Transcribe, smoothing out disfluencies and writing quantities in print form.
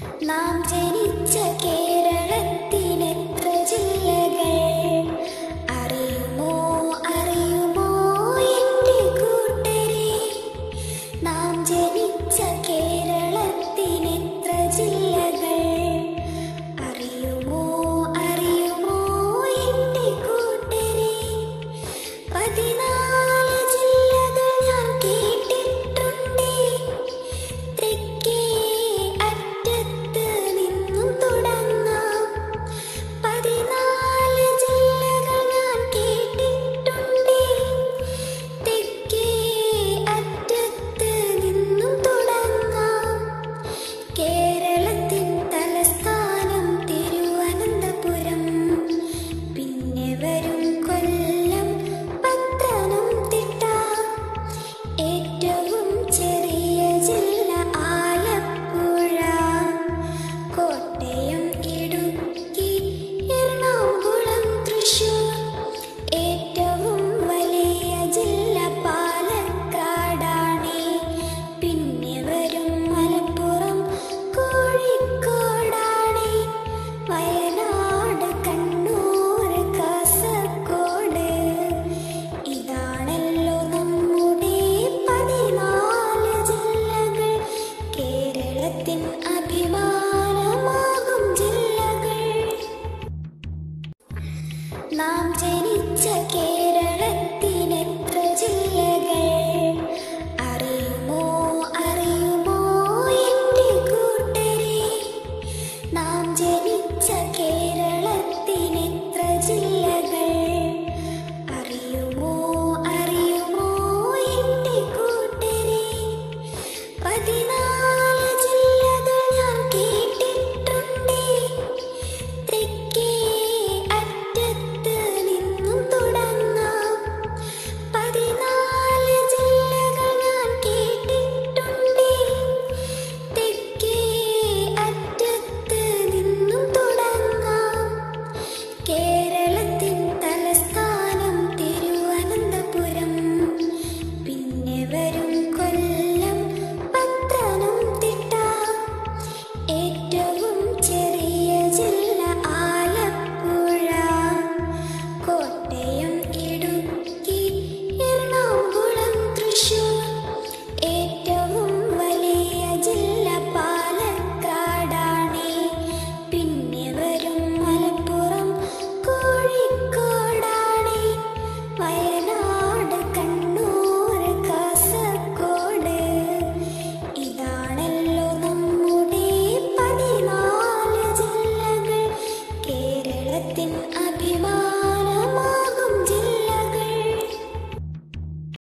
നാം ജനിച്ച കേരളത്തിനെത്ര ജില്ലകൾ അറിയുമോ അറിയുമോ എൻ്റെ കൂട്ടരെ? നാം ജനിച്ച കേരളത്തിനെത്ര ജില്ലകൾ അറിയുമോ അറിയുമോ എൻ്റെ കൂട്ടരെ? 14 ജില്ലകൾ ഞാൻ കേട്ടിട്ടുണ്ട്. തെക്കേ അറ്റത്ത് നിന്നും തുടങ്ങാം. 14 ജില്ലകൾ ഞാൻ കേട്ടിട്ടുണ്ട്. തെക്കേ അറ്റത്ത് നിന്നും തുടങ്ങാം. കേരളത്തിൻ തലസ്ഥാനം തിരുവനന്തപുരം, പിന്നെ വരും കൊല്ലം, പത്തനംതിട്ട. ഏറ്റവും ചെറിയ ജില്ല ആലപ്പുഴ, കോട്ടയം, ഇടുക്കി, എറണാകുളം, തൃശ്ശൂർ. ഏറ്റവും വലിയ ജില്ല പാലക്കാടാണ്, പിന്നെ വരും മലപ്പുറം, കോഴിക്കോടാണ്. വയനാട്, കണ്ണൂർ, കാസർഗോഡ്. ഇതാണല്ലോ നമ്മുടെ 14 ജില്ലകൾ, കേരളത്തിൻ അഭിമാനമാകും ജില്ലകൾ. നാം ജനിച്ച കേരളത്തിനെത്ര ജില്ലകൾ അറിയുമോ അറിയുമോ എൻ്റെ കൂട്ടരെ? നാം ജനിച്ച കേരളത്തിനെത്ര ജില്ലകൾ അറിയുമോ അറിയുമോ എൻ്റെ കൂട്ടരെ? 14